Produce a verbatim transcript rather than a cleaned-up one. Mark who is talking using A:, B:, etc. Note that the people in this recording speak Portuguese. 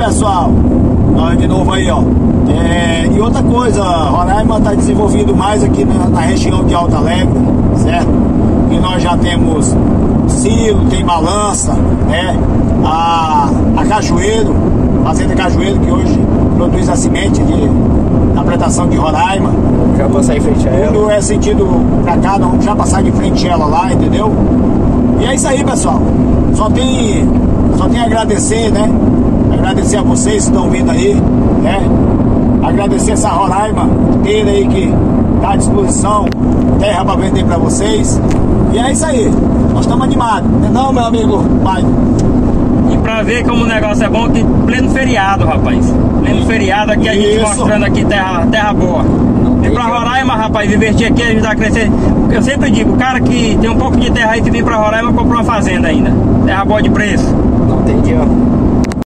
A: pessoal, nós de novo aí, ó. É, e outra coisa, Roraima está desenvolvido mais aqui na, na região de Alto Alegre, certo? E nós já temos silo, tem balança, né? A, a Cajueiro, Fazenda Cajueiro, que hoje produz a semente de, da plantação de Roraima.
B: Já passar em frente a ela.
A: Tudo é sentido pra cá, não já passar de frente a ela lá, entendeu? E é isso aí, pessoal. Só tem, só tem a agradecer, né? Agradecer a vocês que estão vindo aí, né? Agradecer essa Roraima inteira aí que tá à disposição, terra para vender para vocês. E é isso aí, nós estamos animados, não é não, meu amigo pai?
C: E pra ver como o negócio é bom, que pleno feriado, rapaz. Pleno feriado aqui, a gente
A: Isso.
C: mostrando aqui terra, terra boa. E pra Roraima, rapaz, investir aqui, ajudar a crescer. Eu sempre digo, o cara que tem um pouco de terra aí que vem pra Roraima, comprou uma fazenda ainda. Terra boa de preço.
B: Não tem dia.